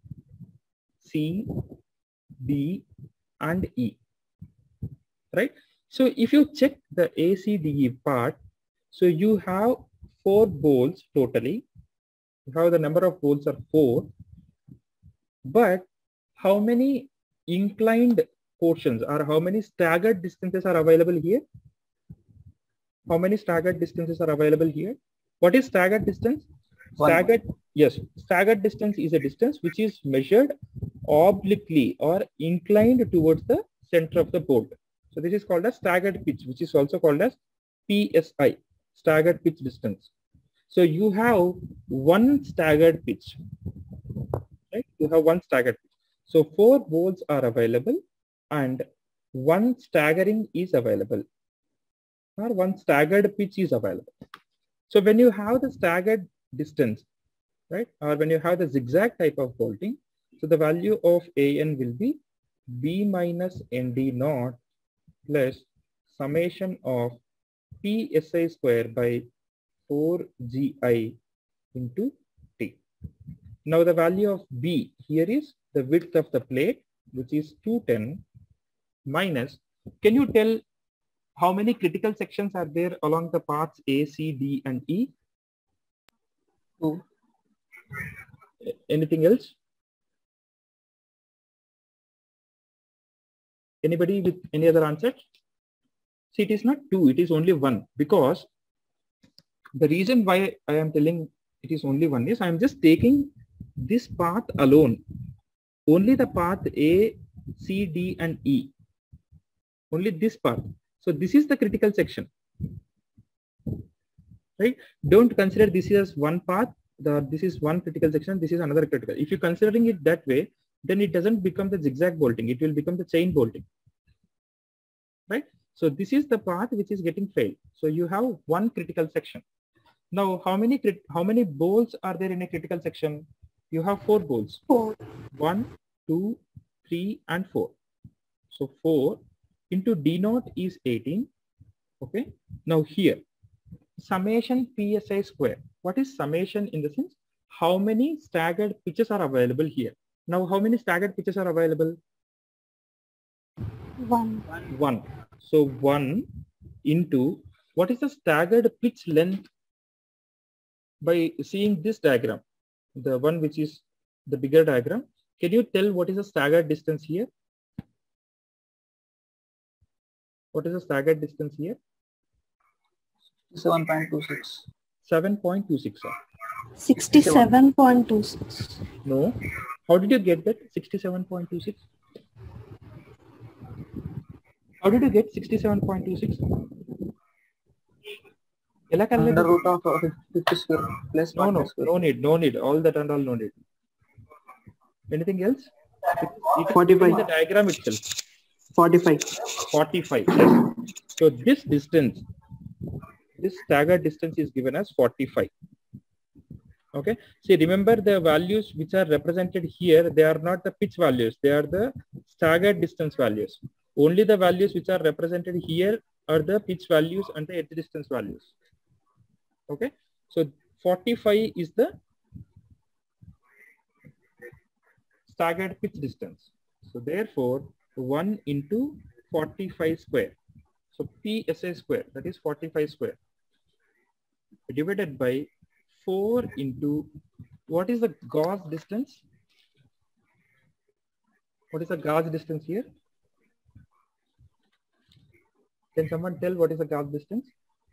C, D, and E. Right? So if you check the A, C, D, E part, so you have four bolts totally. You have the number of bolts are four. But how many inclined portions or how many staggered distances are available here? How many staggered distances are available here? What is staggered distance? One. Staggered, yes, staggered distance is a distance which is measured obliquely or inclined towards the center of the bolt. So this is called as staggered pitch, which is also called as P S I, staggered pitch distance. So you have one staggered pitch, right? You have one staggered pitch. So four bolts are available and one staggering is available, or one staggered pitch is available. So when you have the staggered distance, right, or when you have the zigzag type of bolting, so the value of A N will be B minus N D naught plus summation of P S I square by four G I into T. Now the value of B here is the width of the plate, which is two ten, minus, can you tell how many critical sections are there along the paths A, C, D, and E? Two. Anything else? Anybody with any other answer? See, it is not two, it is only one, because the reason why I am telling it is only one is I am just taking this path alone, only the path A, C, D, and E, only this path. So this is the critical section, right? Don't consider this as one path, the, this is one critical section, this is another critical. If you're considering it that way, then it doesn't become the zigzag bolting, it will become the chain bolting, right? So this is the path which is getting failed. So you have one critical section. Now, how many how many bolts are there in a critical section? You have four bolts. Four. One, two, three, and four. So four into D naught is eighteen. Okay. Now here, summation P S I square. What is summation in the sense? How many staggered pitches are available here? Now, how many staggered pitches are available? One. One. So one into what is the staggered pitch length by seeing this diagram, the one which is the bigger diagram. Can you tell what is the staggered distance here? What is the staggered distance here? seven point two six. seven point two six. sixty-seven point two six. No. How did you get that? sixty-seven point two six? How did you get sixty-seven point two six? Under root of uh, fifty square plus No, no, no need, no need. All that and all no need. Anything else? It, it forty-five. The diagram itself. forty-five. forty-five. Yes. So this distance, this staggered distance is given as forty-five. Okay. See, remember the values which are represented here, they are not the pitch values. They are the staggered distance values. Only the values which are represented here are the pitch values and the edge distance values. Okay. So forty-five is the staggered pitch distance. So therefore, one into forty-five square. So P S A square, that is forty-five square, divided by four into, what is the gauge distance? What is the gauge distance here? Can someone tell what is the gauge distance?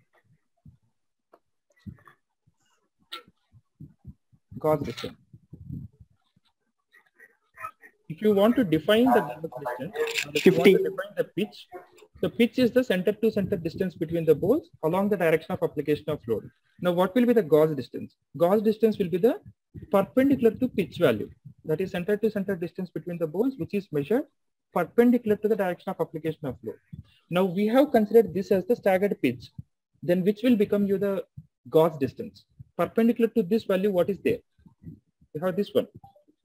Gauge distance. If you want to define the gauge distance, if you want to define the pitch, the pitch is the center to center distance between the balls along the direction of application of load. Now, what will be the gauge distance? Gauge distance will be the perpendicular to pitch value. That is center to center distance between the balls, which is measured perpendicular to the direction of application of load. Now, we have considered this as the staggered pitch. Then which will become you the gauge distance? Perpendicular to this value, what is there? You have this one.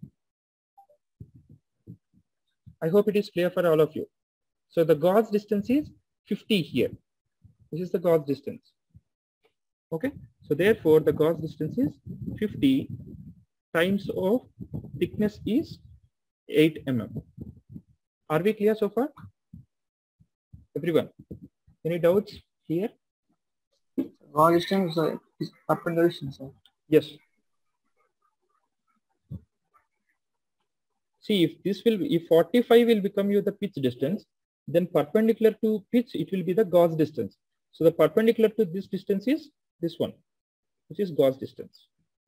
I hope it is clear for all of you. So the gauge distance is fifty here. This is the gauge distance. Okay. So therefore, the gauge distance is fifty times of thickness is eight millimeters. Are we clear so far? Everyone? Any doubts here? Gauge distance uh, is perpendicular distance. Sir. Yes. See, if this will, if forty-five will become you the pitch distance, then perpendicular to pitch, it will be the gauge distance. So the perpendicular to this distance is this one, which is gauge distance.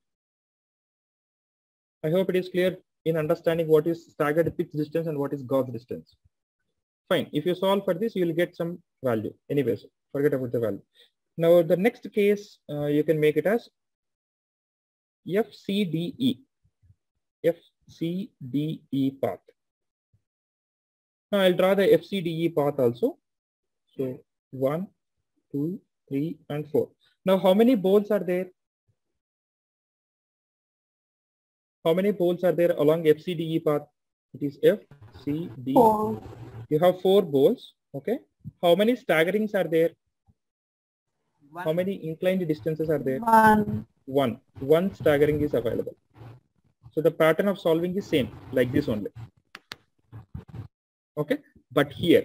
I hope it is clear in understanding what is staggered pitch distance and what is gauge distance. Fine. If you solve for this, you will get some value. Anyways, forget about the value. Now, the next case, uh, you can make it as F C D E. F C D E path. Now I'll draw the F C D E path also. So one, two, three, and four. Now how many balls are there? How many balls are there along F C D E path? It is F C D E. Four. You have four balls. Okay. How many staggerings are there? One. How many inclined distances are there? One. One. One staggering is available. So the pattern of solving is same, like this only. Okay, but here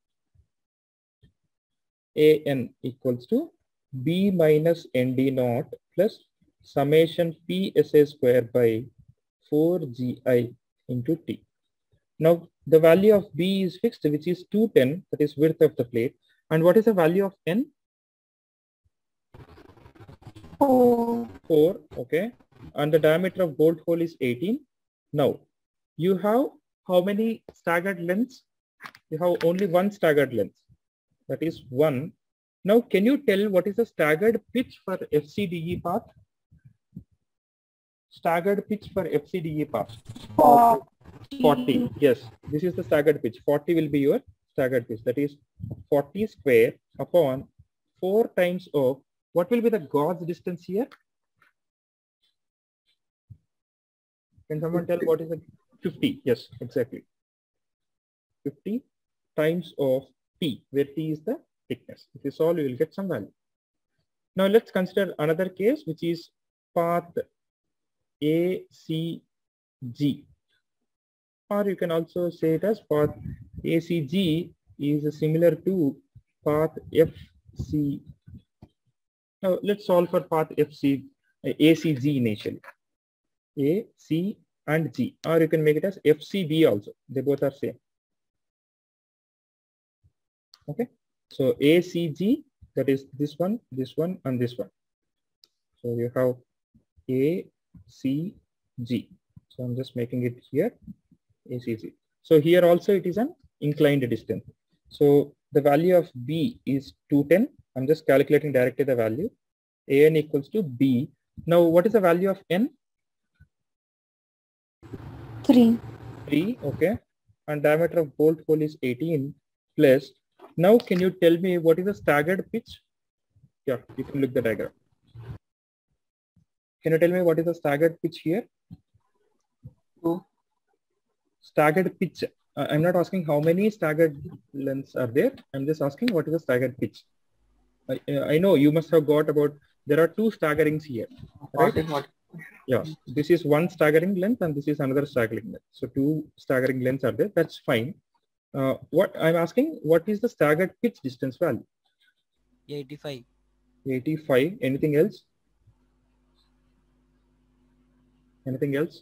A N equals to B minus N D naught plus summation P S A square by four G I into T. Now the value of B is fixed, which is two ten, that is width of the plate. And what is the value of N? Four. four, okay. And the diameter of bolt hole is eighteen. Now, you have how many staggered lengths? You have only one staggered length. That is one. Now, can you tell what is the staggered pitch for F C D E path? Staggered pitch for F C D E path. Forty. forty. Yes, this is the staggered pitch. forty will be your staggered pitch. That is forty square upon four times of, what will be the gauge distance here? Can someone tell what is the fifty? Yes, exactly. fifty times of T, where T is the thickness. If you solve, you will get some value. Now let's consider another case, which is path A C G. Or you can also say it as path A C G is similar to path F C. Now let's solve for path F C, uh, A C G initially. A, C and G, or you can make it as F C B also. They both are same. Okay. So A C G, that is this one, this one, and this one. So you have A C G. So I'm just making it here A C G. So here also it is an inclined distance. So the value of B is two ten. I'm just calculating directly the value. A N equals to B. Now what is the value of N? three. three, okay. And diameter of bolt hole is eighteen plus. Now can you tell me what is the staggered pitch? Yeah, you can look the diagram. Can you tell me what is the staggered pitch here? Two. Staggered pitch. Uh, I'm not asking how many staggered lengths are there. I'm just asking what is the staggered pitch. I, uh, I know you must have got about, there are two staggerings here, right? forty, forty. Yeah, this is one staggering length and this is another staggering length. So two staggering lengths are there. That's fine. Uh, what I'm asking, what is the staggered pitch distance value? eighty-five. eighty-five. Anything else? Anything else?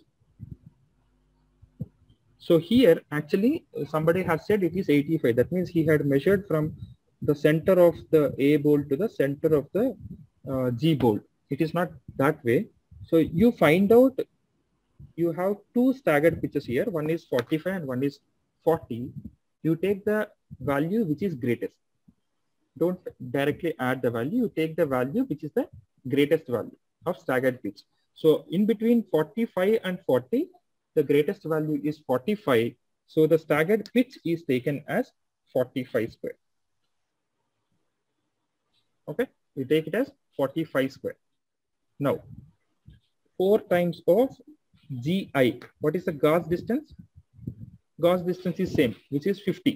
So here actually somebody has said it is eighty-five. That means he had measured from the center of the A bolt to the center of the uh, G bolt. It is not that way. So you find out, you have two staggered pitches here. One is forty-five and one is forty. You take the value which is greatest. Don't directly add the value. You take the value which is the greatest value of staggered pitch. So in between forty-five and forty, the greatest value is forty-five. So the staggered pitch is taken as forty-five square. Okay, you take it as forty-five square. Now, four times of G I. What is the Gauss distance? Gauss distance is same, which is fifty.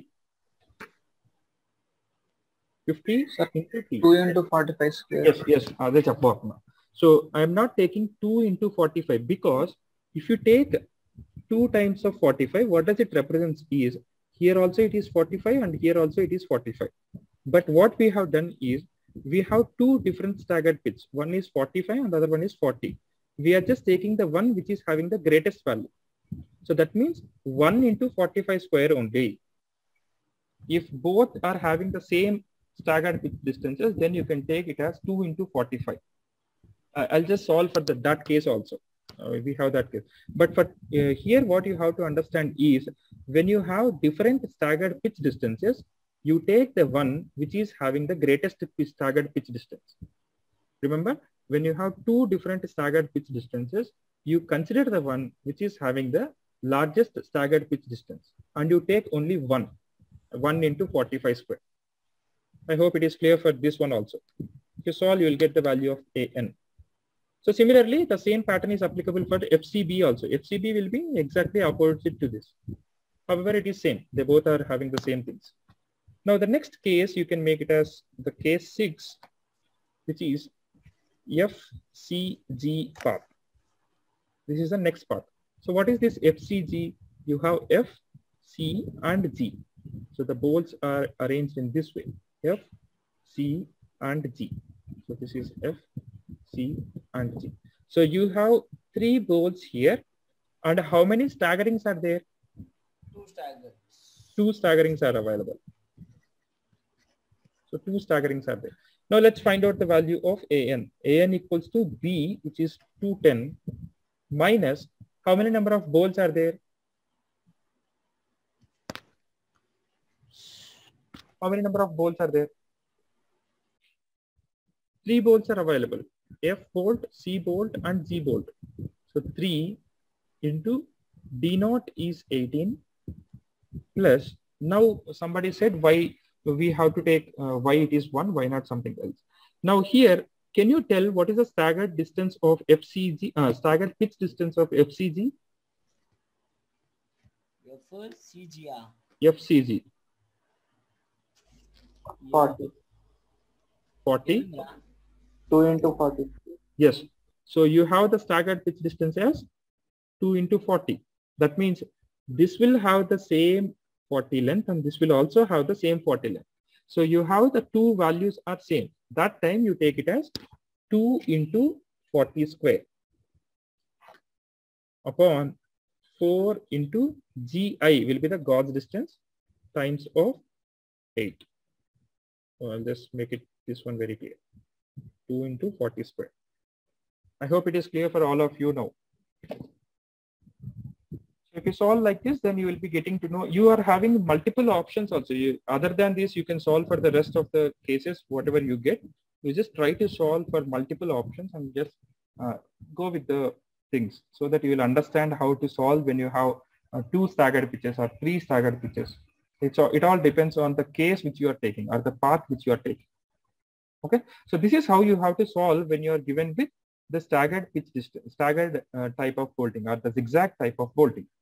fifty into T. two into forty-five square. Yes, yes. So I am not taking two into forty-five because if you take two times of forty-five, what does it represent is here also it is forty-five and here also it is forty-five. But what we have done is we have two different staggered pitch. One is forty-five and the other one is forty. We are just taking the one which is having the greatest value. So that means one into forty-five square only. If both are having the same staggered pitch distances, then you can take it as two into forty-five. Uh, I'll just solve for the, that case also. Uh, we have that case. But for uh, here, what you have to understand is when you have different staggered pitch distances, you take the one which is having the greatest pitch, staggered pitch distance. Remember, when you have two different staggered pitch distances, you consider the one which is having the largest staggered pitch distance and you take only one, one into forty-five square. I hope it is clear for this one also. If you solve, you will get the value of A N. So similarly, the same pattern is applicable for F C B also. F C B will be exactly opposite to this. However, it is same. They both are having the same things. Now the next case, you can make it as the case six, which is F C G path. This is the next part. So what is this F C G? You have F, C and G. So the bolts are arranged in this way. F, C and G. So this is F, C and G. So you have three bolts here. And how many staggerings are there? Two staggerings. Two staggerings are available. So two staggerings are there. Now let's find out the value of A N. A N equals to B, which is two ten, minus how many number of bolts are there? How many number of bolts are there? Three bolts are available. F bolt, C bolt and G bolt. So three into D naught is eighteen plus, now somebody said why we have to take uh, why it is one, why not something else. Now here, can you tell what is the staggered distance of F C G, uh, staggered pitch distance of F C G? F C G R. F C G. forty. forty. Yeah. two into forty. Yes. So you have the staggered pitch distance as two into forty. That means this will have the same forty length and this will also have the same forty length. So you have the two values are same. That time you take it as two into forty square upon four into G I will be the gauge distance times of eight. So I'll just make it this one very clear. two into forty square. I hope it is clear for all of you now. If you solve like this, then you will be getting to know you are having multiple options also. You, other than this, you can solve for the rest of the cases, whatever you get. You just try to solve for multiple options and just uh, go with the things so that you will understand how to solve when you have uh, two staggered pitches or three staggered pitches. It's all, it all depends on the case which you are taking or the path which you are taking. Okay, so this is how you have to solve when you are given with the staggered pitch distance, staggered uh, type of bolting or the zigzag type of bolting.